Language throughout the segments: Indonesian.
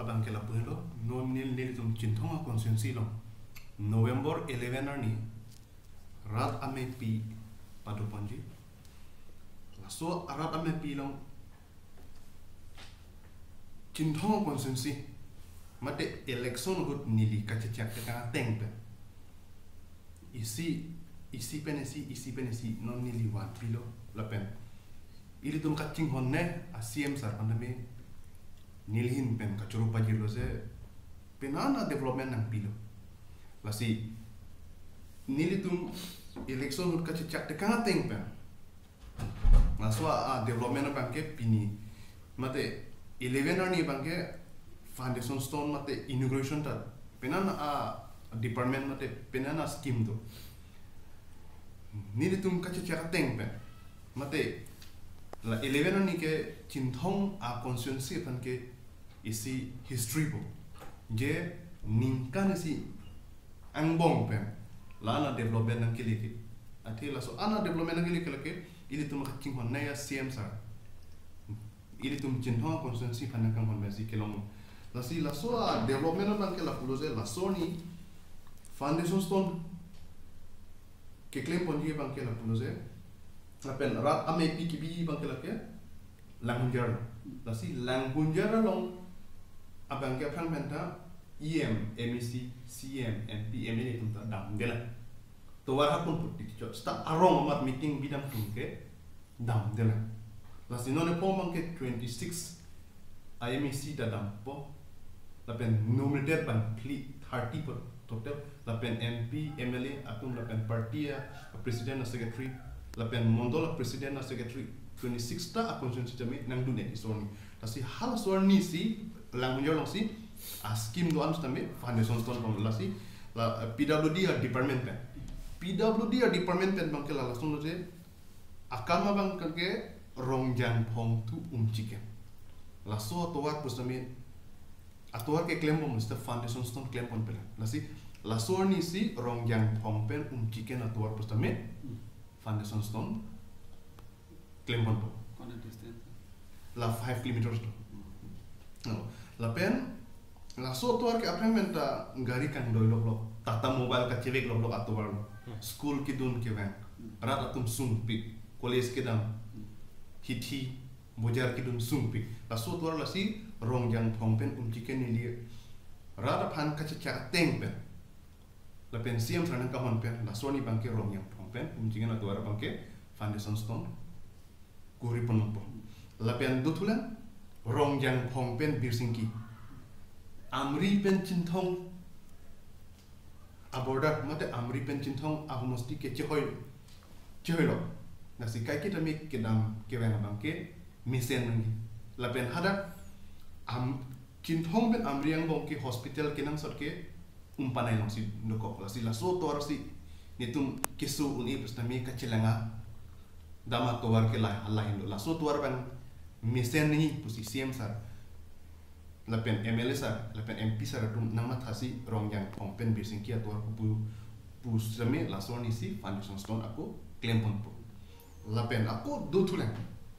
bangke la puhelo no nil tum cintonga konsensi lo November 11 ni rat ame pi padu panji la so rat ame pi long cintonga konsensi mate election hut nili kacacak ka teng pe isi penesi non nili wan pilo la pen ili tum kacing honne asiem sar pandame nilhin pen kacuru pajir lo se penana development nang pilo lasi nili tum election hut kacacak te ka teng pen maswa development bangke pini mate 11 ni bangke foundation stone mate inauguration ta penana department mate penana scheme to nili tum kacacak teng pen mate la 11 ni ke cinthong conscience pan ke isi history bo je ningkan isi angbong pen la na development nang kiliki ati la so ana development nang kiliki lake ili tum kacing hon na ya cm sa ili tum cinthong conscience pan nang hon mesi kelong la si la so development nang ke la puloze la so ni foundation stone ke claim pon je bang ke la puloze apen rat ame PKB bang ke la ke langunjar la si langunjar long abang ke phan menta EM MEC CM MP MNE tum ta dam dela to war hapun putti cho sta arong amat meeting bidang tum ke dam dela la si none po bang ke 26 IMEC da dam po la pen nominated ban pli 30 po total la pen MP MLA atum la pen party president na secretary la pen mondol president na secretary 26 ta consensus jami nang dunia isoni tasi hal sorni si langunjo long si askim do ans tamit foundation stone pom la si la PWD department pen PWD department pen bang ke la langsung je akama bang ke rongjang phong tu chike la so toar pusami atuar ke claim pom sta foundation stone claim pon pen la si la sorni si rongjang phong pen chike na tuar pusami foundation stone claim pon la 5 kilometers no la pen la so tuar ke appointment gari kan doi lo tata mobile ka cewek lo atuar school ki dun ke van rat atum sung pi college ke dam hithi mojar ki dun sung pi la so tuar la si rongjang phong pen chicken ni li rat phan ka cha teng pen la pen siam tran ka hon pen la so ni bangke rongjang phong pen chicken atuar bangke foundation stone guri pon po la pen dutulan rongjang phong pen birsingki amri pen cinthong aborda mate amri pen cinthong ahmosti ke chehoy lo nasi kai kita mi kedam kewen bangke misen la pen hada cinthong pen amri yang bongki hospital kenang sot ke umpanai long si ndoko la si la so tor si nitum kisu uni pustami kacilanga dama towar ke la hindo la so tuar ban misen ni pusi CM sar la pen MLA sar la pen MP sar tum nama thasi rongjang phong pen bising kia tuar pu same la so ni si foundation stone aku claim pon po la pen aku do thulen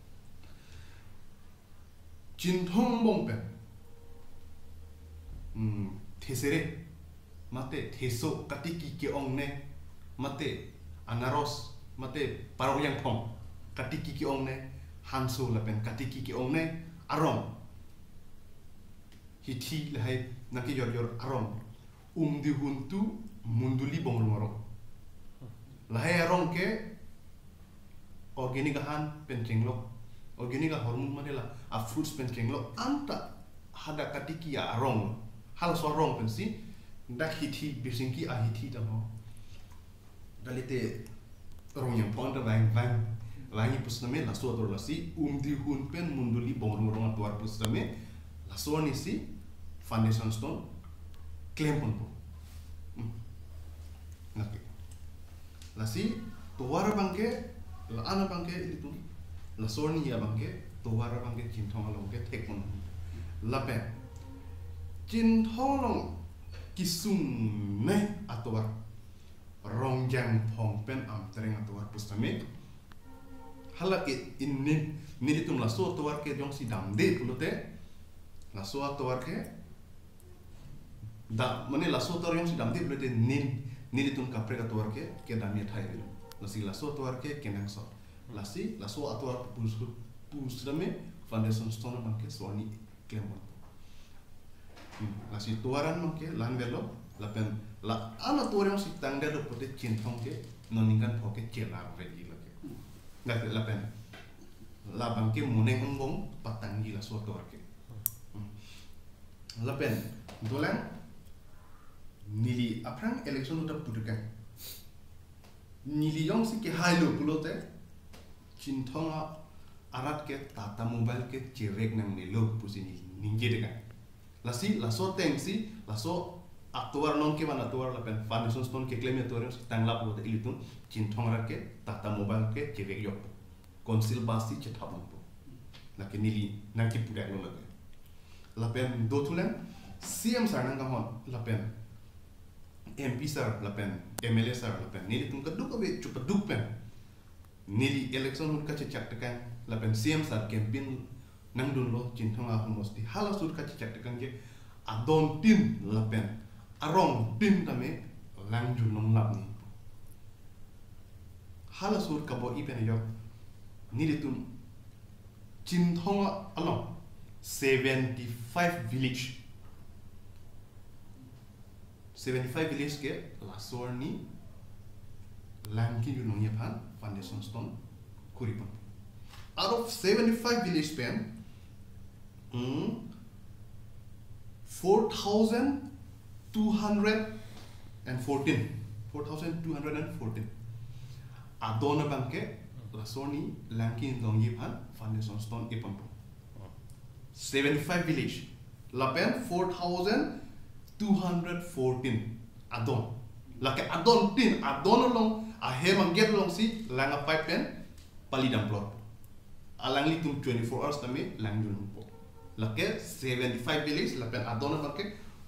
cinthong bong pen thesere mate theso katiki ke ongne mate anaros mate paroyang phong katiki ki ongne hanso la pen katiki ki ongne arong hithi lahai naki yor arong di huntu munduli bongrong lahai arong ke organic han pentinglo organic hormon madela a fruits pentinglo anta hada katiki ya arong hal so arong pensi ndak hithi bisingki a hithi tamo dalite rong yang pon da bang wangi pusname la so tor la si di hun pen munduli bongrong atuar pusname la so ni si foundation stone claim pon po nake la si tuar bangke la ana bangke itu la so ni ya bangke tuar bangke cinthong long ke tek pon la pe cinthong long kisung ne atuar rongjang phong pen am tereng atuar pustame halake inni nitum la so tuar ke jong si dam de pulote la so atuar ke da mane la so tor yang si dam de blete nin itun kapre ka tor ke damia thai bil la si la so tor ke kenang so la si la so ator pus dame foundation stone man ke so ni klemon la si tuaran man ke lan belo la pen la ana tor yang si tang de pote chin thong ke non ningan phoke chela ve gi la ke ngat la pen la bang ke muneng ngong patang gi la so tor ke la pen dolan nili aprang election udah pudukan nili yang si ke hailo pulote cintonga arat ke tata mobile ke cirek nang nilo pusini ninje dekan lasi laso tengsi laso aktuar non ke mana aktuar lapen foundation stone ke claim aktuar si tangla pulote ilitun cintonga arat ke tata mobile ke cirek yok konsil basi cetapun po laki nili nang ki pudak lo lagi lapen dotulen CM sarnang kamon lapen MP sar lapen MLA sar lapen nili tum kaduk abe cupat duk pen nili election mun ka cecak tekan lapen CM sar campaign nang dun lo cintong aku mesti halas sur ka cecak tekan je adon tin lapen arong tin tame langjul nong lap ni halas sur ka bo ipen yo nili tum cintong along 75 village 75 village ke la sorni lanki yunong yapan foundation stone kuripon out of 75 village span 4,214 adona bangke la sorni lanki yunong yapan foundation stone ipon 75 village lapen 4,214 adon lake adon tin adon long ahe manget long si langa pipe pen palidam plot alang litum 24 hours tami langjun po lake 75 village lapen adon lake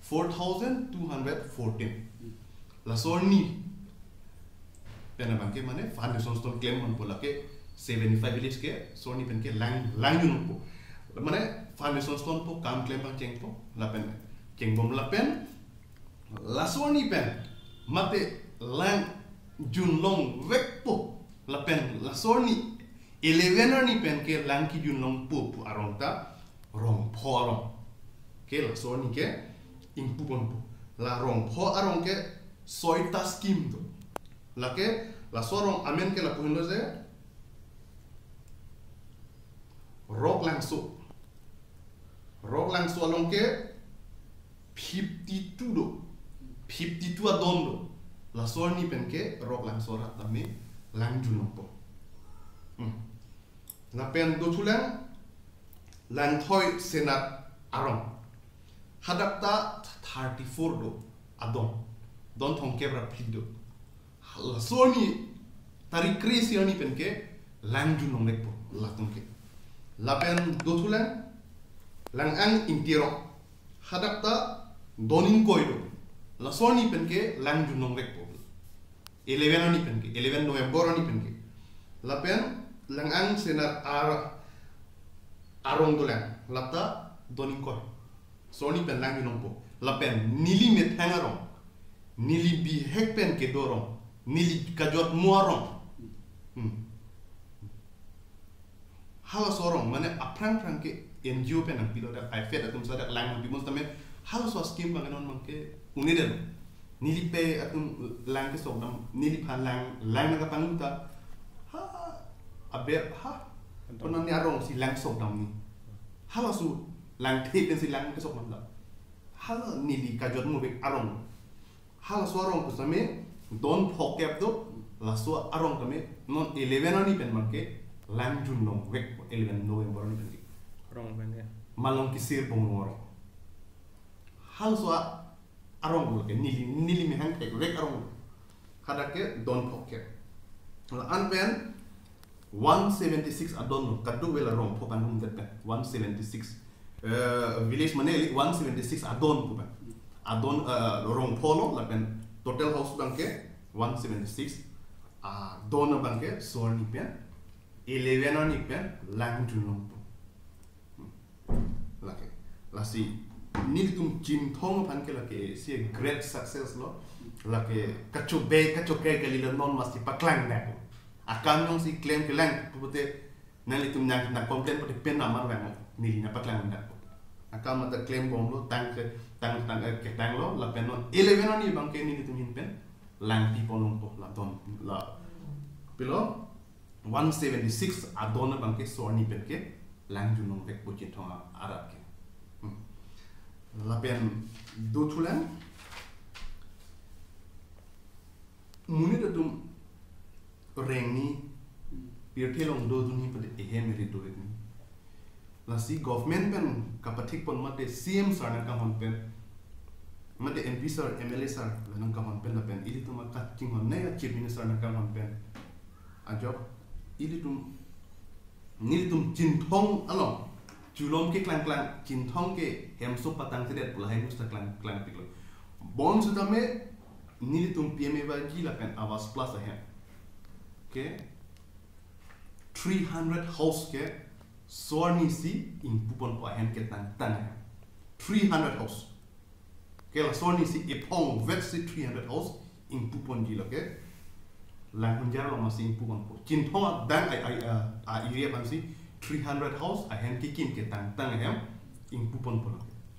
4,214 la sorni pena bangke mane foundation stone claim man po lake 75 village ke sorni pen ke langjun po mane foundation stone po kam claim bang cheng po lapen cheng bom lapen lasoni pen mate lang junlong vek po lapen lasoni 11 ni pen ke lang ki junlong po arong ta rong pho arong ke lasoni ke impu pon po la rong pho arong ke soita scheme to lake la sorong amen ke la pundo ze rok lang so along ke 52 adon do la sorni pen ke rok lang sora tami lang junong po na pen do tulang lang thoi senat arong hadapta 34 do adon don thong ke bra phido la sorni tari krisi ani pen ke lang junong nek po la tum ke la pen do tulang lang ang intiro hadapta donin koido la soni penke lang junong rek po 11 ani penke 11 November ani penke la pen lang ang senar arong dolan lapta donin koi soni pen lang junong po la pen nili met hangarong nili bi hek pen ke dorong nili kajot muarong hala sorong mane aprang ke NGO pen ang pilo da ai fet atum sada lang bi mos tamen hal so scheme banganon mangke unidel nili pe atum lang ke sokdam nili phan lang na panguta ha abe ha ponan ni arong si lang sokdam ni hala su lang the pen si lang ke sokdam la hala nili kajot mu bek arong hala so arong kusame don phokep do la so arong tame non 11 ani pen mangke lang junong wek 11 November ni pen Rong ben ya. malong kisir pengorong hal so arong bol ke nili mi hang tek rek arong kada ke don pocket la an pen 176 adon kadu wela rong po panum det pen 176 village maneli 176 adon po pen adon rong polo la pen total house banke 176 adon banke sorni pen 11 ni pen lang junong po laki lasi nilitum chinthong pan ke lake si great success lo lake kachoke kalila non masti paklang na akam nong si claim ke lang pute nalitum nyang na complain pute pen namar wang nili na paklang na akam mata claim bom lo tang ke tang lo la pen non 11 on ni bang ke nilitum hin pen lang people long po la don la pilo 176 adona bang ke so ni pen ke lang junong vek po chinthong arab ke lapen do tulang muni datum rengni pirthelong do duni pade ehem ri do ni la si government pen kapathik pon mate CM sarna ka hon pen mate MP sar MLA sar lanang ka hon pen la pen ili tuma ka ting hon ne chief minister na ka hon pen ajob ili tum nilitum chinthong along julom ke klang chinthong ke hemso patang tidak pula hemus ta klang piklo bon sutame nilitum PMA baji la pen awas plus ahem ke 300 house ke sorni si in pupon po ahem ke tang 300 house ke la sorni si ipong vex 300 house in pupon ji lo ke lang hunjar lo masih in pupon po chinthong dan ai area pan si 300 house ahem kikim ke tang ahem in pupon po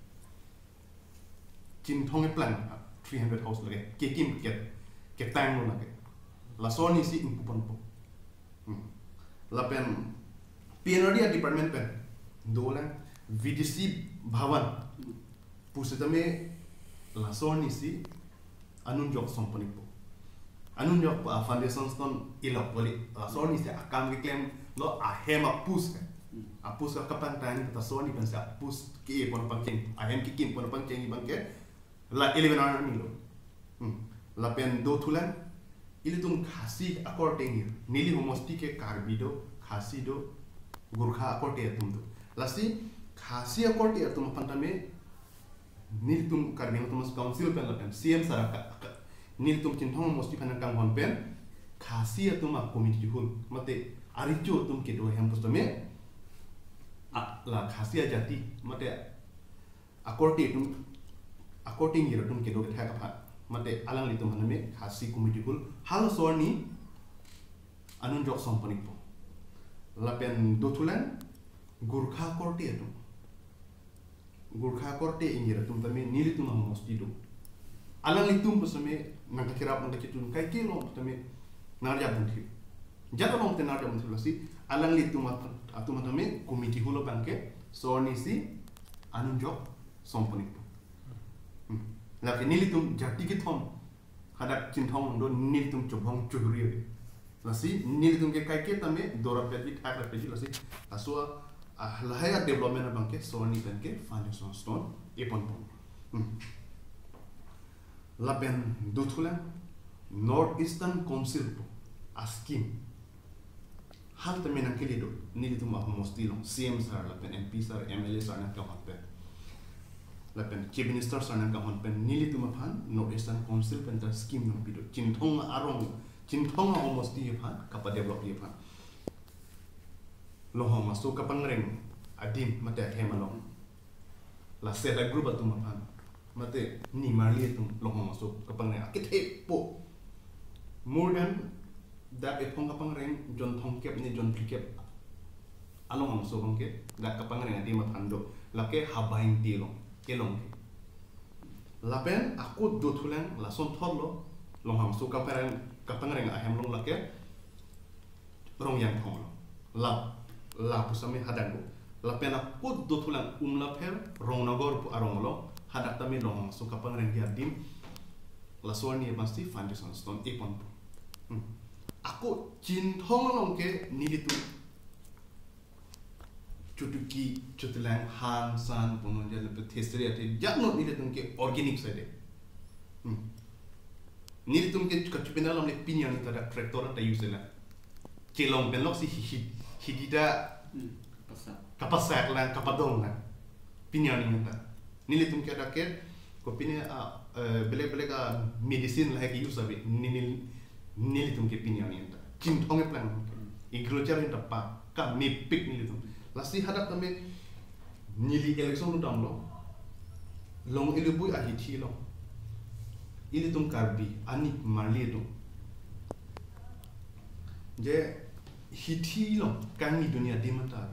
chinthong plan 300 house lagi kikim ke tang lo lagi la soni si in pupon po la pen PNRD department pen dola VDC bhavan pusatame la soni si anun jok somponi po anun jok foundation stone ilok boli la soni si akam ke claim lo ahem apus ka kapan tani ta soni pen sa apus ke pon pangking ahem kikim pon pangking bangke la 11 hour ni lo la pen do tulan ili tum khasi according nili homosti ke karbido khasi do gurkha according tum do lasi khasi according tum pantame nili tum karbido tum council pen la pen CM saraka nili tum chinthong mosti phan kang hon pen khasi tum committee hul mate aricho tum ke do hem postame la khasi jati mate according year tum ke do thak pha mate alang litum haname khasi committee hul hal sorni anun jok somponi po lapen dotulan gurkha korte ingira tum tame nili tum mosti do alang litum pasame nang kirap nang kitun kai kilo tame narja bunthi jata bom te narja bunthi lasi alang litum atuma tame committee hulo banke sorni si anun jok somponi po lakin nilitum jati ke thom hadak chinthong do nilitum chobhong chuhri lasi nilitum ke kai ke tame dora pedi thak ra pedi lasi aswa lahaya development banke soni banke foundation stone epon pon laben duthula north eastern council po askim hal tame na kelido nilitum mostilo CM sar laben MP sar MLA sar na ka happen lapen chief minister sarna ka hon pen nili tuma phan north eastern council pen ta scheme no pido chinthong almost di phan kapa develop di phan lo homa so kapangreng adim mate hemalong la sela group atuma phan mate ni marli tum lo homa so kapangreng akithe po more than that epong kapangreng jon thongkep ni jon phikep along so bangke da kapangreng adim phan do lake habain ti long kelong lapen aku dotulang lason tholo longham so kapangreng ahem long lake rong yang thong la pusame hadango lapen aku dotulang lapel rong nagor pu arong lo hadak tami long so kapangreng diadim lasoni pasti foundation stone ipon aku cinthong long ke nilitu cutulang han san punon jale history ate jano nilitum ke organic side nilitum ke kachupena lam le pinyan tada tractor ta use la kelong belok si hidida kapasak la kapadong la pinyan ni ta nilitum ke ada ke ko pinya bele ka medicine la ke use abi nilitum ke pinyan ni ta cinthong e plan igrojar ni ta pa ka mi pick nilitum lasi hadap tame nili election lu damlo long ilubui ahithi long ilitum karbi anik marli tu je hithi long kangi dunia di mata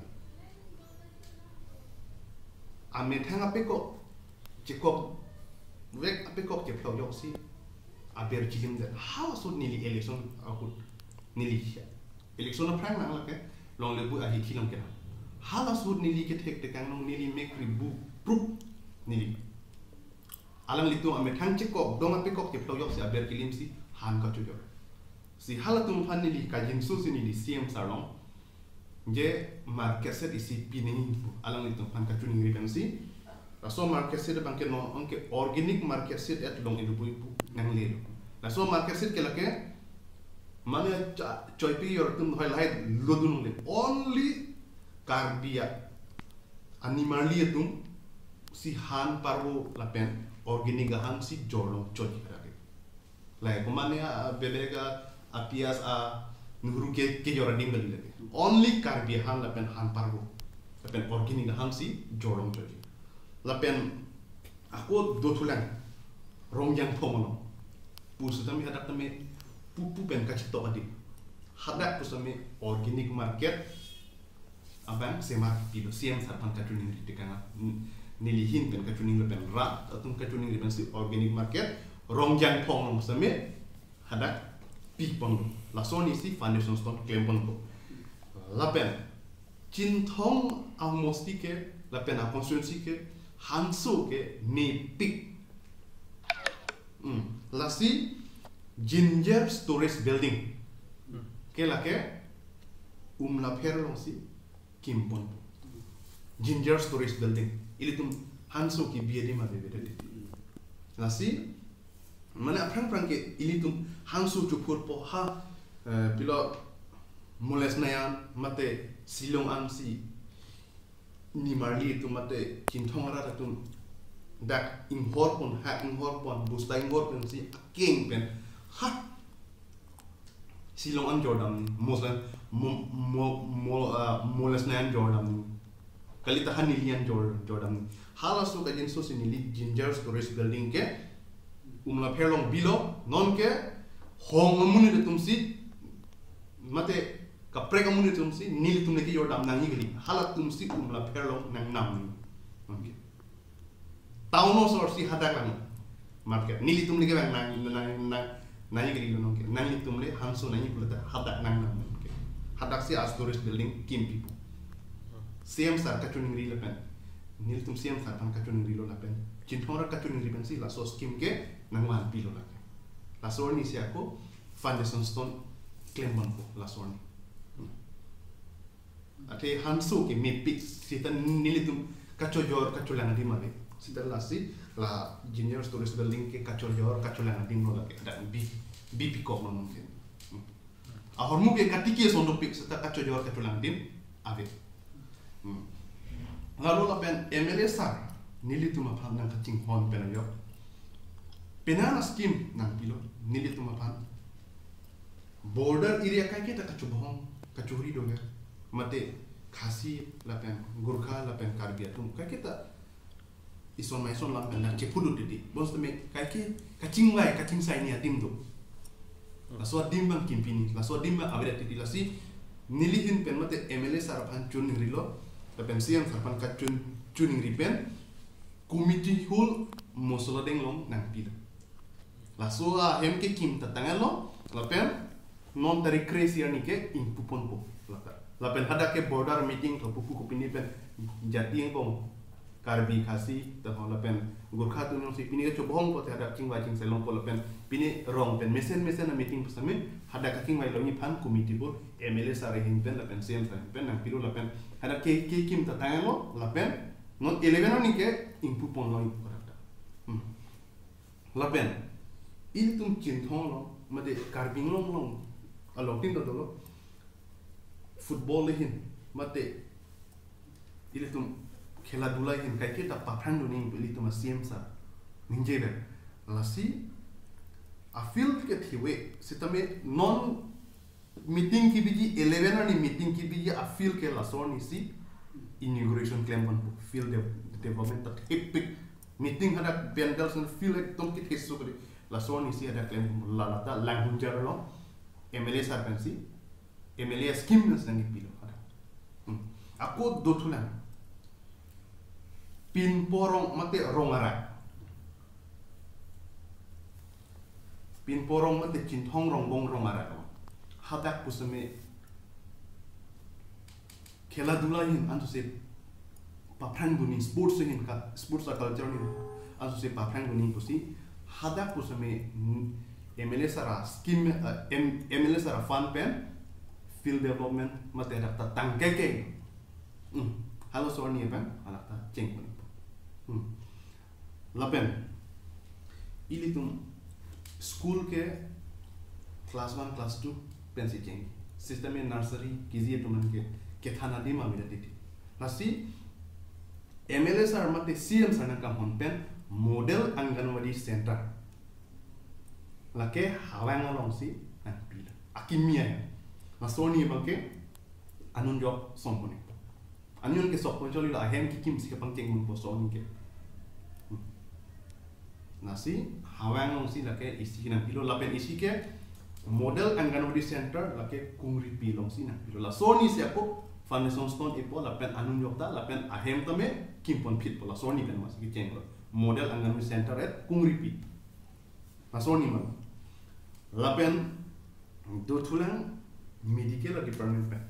ame thang apeko chekok wek apeko ke phau yok si aber chilim de how so nili election akut nili election prime nang la ke long lebu ahithi long ke hala so nili ke thek te kang long nili make ribu proof nili alang litu ame thang chekok dong apeko ke phau yok si aber chilim si han ka chu si halatum fan nili kajin su si nili CM sarong je markeset isi pini alang itu pan kacun ngiri kan si raso markeset bangke no onke organic markeset at long itu ibu nang lelo raso markeset ke lake mana choi pi yor tum highlight lodun le only cardia animali tum si han parwo lapen organic han si jolo choi krake la ko mane bebega apias a nuru ke jora ding bali lagi only karbi han lapen han pargo lapen organic han si jorong choi lapen aku dotulang rongjang pomono pusutami hadak tame pupu pen kachito adi hadak pusami organic market abang semar pido siam sarpan kacuning di kana nilihin pen kacuning lapen rat atau kacuning lapen si organic market rongjang pomono pusami hadak pipon la soni si foundation stone klempon ko lapen cintong amosti ke lapen a konsuensi ke hanso ke ne pik la si ginger storage building ke la ke la perlong si kimpon ginger storage building ilitum hanso ki biedi ma bebe la si mana prang ke ilitum hansu chupur po ha pilo moles nayan mate silong an si ni marli tu mate kinthong ra tu dak inhor pon ha inhor pon busta inhor pon si king pen ha silong an jordan moles moles nayan jordan kalita hanilian jordan hala so ka jinso sinili ginger storage building ke la perlong bilo non ke hong muni de tumsi mate kapre ka muni tumsi nili tumne ki yordam nang ngili halat tumsi la perlong nang nam okay tauno sorsi hadakan market nili tumne ke nang nang ngili non ke nang li tumle hanso nang ngili hadak nang nam okay hadak si storage building kim pipu same sar kachuning ri lapen nili tum same sar pan kachuning ri lo lapen cinthora kachuning ri ben si la sos kim ke nang wan pilo la la sorni si ako foundation stone klembon ko la sorni ate hansu ke me pix sita nilitum kachojor kacholang di male sita la si la ginger storage building ke kachojor kacholang di no la ke dan bi ko non mungkin a hormu ke katiki sondo pix sita kachojor kacholang dim ave lalu la pen MLS nilitum apam nang kaching hon pen yo penana scheme nang pilo nili tumapan border area kai kita kachubong kachuri doga mate khasi lapen gurkha lapen karbi atum kai kita ison maison lapen na chepudu didi bos me kai ke kaching sai ni atim do la so dim bang kimpini la so dim bang avere titi la si nili hin pen mate MLS sarapan chun rilo lapen siam sarapan kachun chuning ripen committee hul mosola deng long nang pilo la soa hem ke kim tatangan lo lapen non dari crazy ani ke impupon po lapen hada ke border meeting to pupu ko pini pen jati ngom karbi khasi to lapen gurkha tu no si pini ke chobong po hada king wajing selong po lapen pini rong pen mesen na meeting pusame hada ka king wai longi pan committee bo MLA sare hin pen lapen sem sare pen nang piru lapen hada ke kim tatangan lo lapen non 11 ani ke impupon lo iporata lapen il tum cinthong lo made karbing long alokin do lo football lehin mate il tum khela dula hin kai ke ta papran do ning il tum siam sa ninje be lasi a feel ke thiwe sitame non meeting ki biji 11 ani meeting ki biji a feel ke la son isi inauguration claim on feel the development that epic meeting ada pendal sen feel ek tom kit kesu kali la so ni si ada claim la ta lang hunjar lo MLA sarpensi MLA scheme sen ni pilo ada aku dotulan pin porong mate rongara pin porong mate cintong rongbong rongara hadak pusame khela dula hin antu se paprang guni sports hin ka sports culture ni antu se paprang guni pusi hadak pusame MLA sara scheme MLA sara fund pen field development mate ada ta tangkeke halo sorni pen ala ta ceng lapen ili tum school ke class 1 class 2 pensi ceng system nursery KG tuman ke thana di ma mira titi nasi MLA sar mate CM sana kam honpen model anganwadi center lake hawang along si na pila akimia na soni bangke anun jo sompone anun ke sokon joli la hem ki kim si kapang ceng mun po soni ke nasi hawang long si lake isi na pilo lapen isi ke model anganwadi center lake kungri pilong si na pilo la soni si ako foundation stone ipo lapen anun jokta lapen ahem tame kimpon pit pola soni pen mas ki ceng model anganwadi center et kungri pi na soni man lapen do tulang medical department pen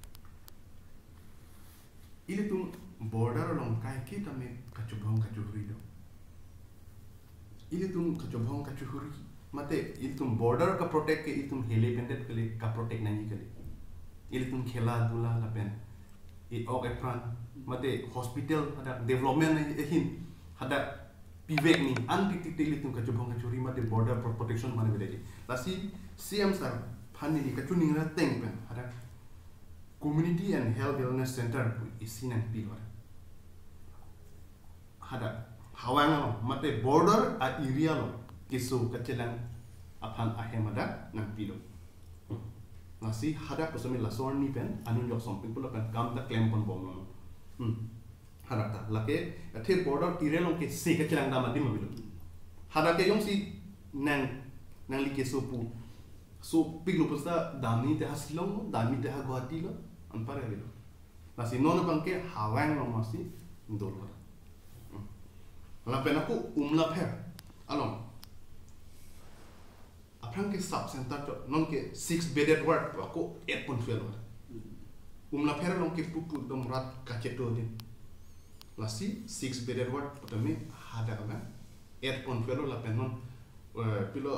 ili tum border long kai ki tame kachubong kachuri do ili tum kachubong kachuri mate ili tum border ka protect ke ili tum hele pendet kali ka protect nani kali ili tum khela dula lapen i ok epran mate hospital ada development hin ada pivek ni antik ili tum kachubong kachuri mate border protection mane bede lasi CM sar phani ni kachuning ra teng pen ada community and health wellness center isin and pilor ada hawang mate border a area lo kisu kachelang aphan ahemada nang pilo nasi hada kusami lasor ni pen anun jok somping pula pen kam ta claim pon bom lo hada ta lake athe border tirel ke se kachelang da madi mabilo hada ke yong si nang li kesu pu so piglo pasta dami te hasilong dami te ha guati lo ampare lo nasi nono bangke hawang lo masih ndol lapen aku umla pher along aprang ke sub center to non ke 6 bedded ward aku 8.12 umla pher long ke pupu dom rat kacheto din lasi 6 bedded ward potame hada ka 8.12 lapen non pilo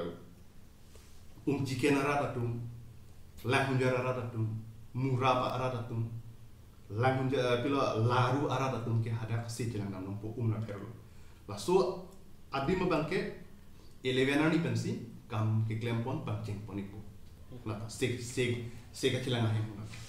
chicken arada tum lahunjar arada tum muraba arada tum lahunjar pilo laru arada tum ke hada si jelang nam po umna ferlo la so adi mabangke 11 ani pensi kam ke klempon bangcing ponipo la se ka jelang ahem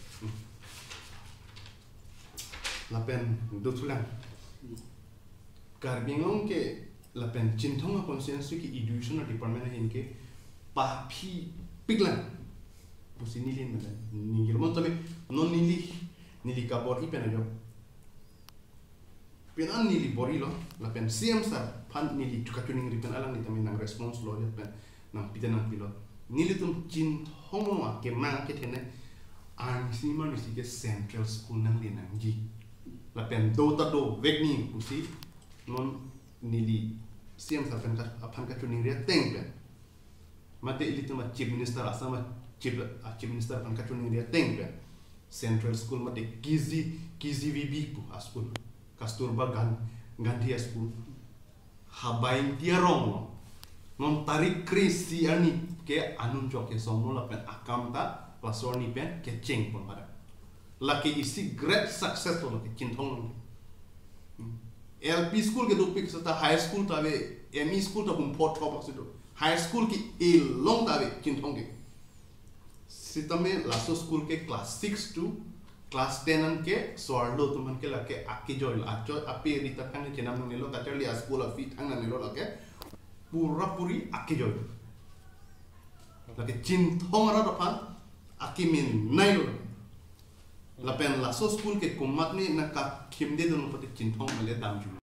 la pen do tulang karbingong ke la pen chinthong conscience ki education department hin ke pa phi piglan pusini lin na ni mon tame non nili ka bor ipena jo penan nili borilo la pen CM sa pan nili tukatuning ripen alang ni tame nang response lo pen nang piten nang pilo nili tum chin homo ke mang ke tene an sima ni ke central school nang linang ji la pen do ta do vegni pusi non nili CM sa pen pan ka tuning ria teng pen mate ili tum chief minister asama chief minister pan ka tuning ria teng pen central school mate KZVB pu school Kasturba Gandhi school habain tiarong non tarik krisi ani ke anun joke somo la pen akam ta pasoni pen ke cheng pon pada laki isi great success lo ke cintong LP school ke dopik serta high school tawe ME school ta bum pot top situ high school ki long tawe cintong ke sitame laso school ke class 6 to class 10 an ke sorlo tuman ke lake aki joy acho api rita kan chenam nilo kachali school of fit ang nilo lake pura puri aki joy lake cintong ara depan aki min nailo lapen laso school ke kumat ni na ka kimde don pati cintong male dam ju